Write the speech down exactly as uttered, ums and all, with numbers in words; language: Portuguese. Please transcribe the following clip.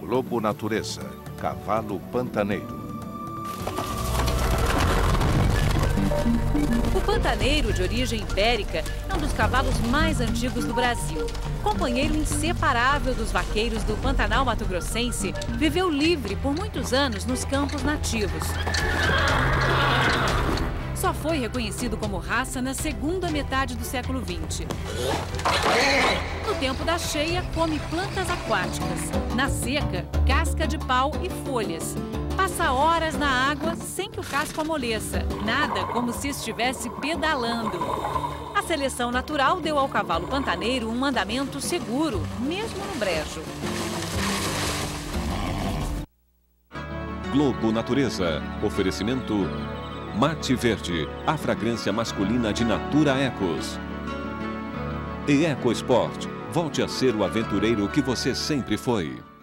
Globo Natureza, cavalo pantaneiro. O pantaneiro, de origem ibérica, é um dos cavalos mais antigos do Brasil. Companheiro inseparável dos vaqueiros do Pantanal mato-grossense, viveu livre por muitos anos nos campos nativos. Só foi reconhecido como raça na segunda metade do século vinte. No tempo da cheia, come plantas aquáticas. Na seca, casca de pau e folhas. Passa horas na água sem que o casco amoleça. Nada como se estivesse pedalando. A seleção natural deu ao cavalo pantaneiro um andamento seguro, mesmo no brejo. Globo Natureza. Oferecimento Mate Verde, a fragrância masculina de Natura Ecos. E EcoSport. Volte a ser o aventureiro que você sempre foi.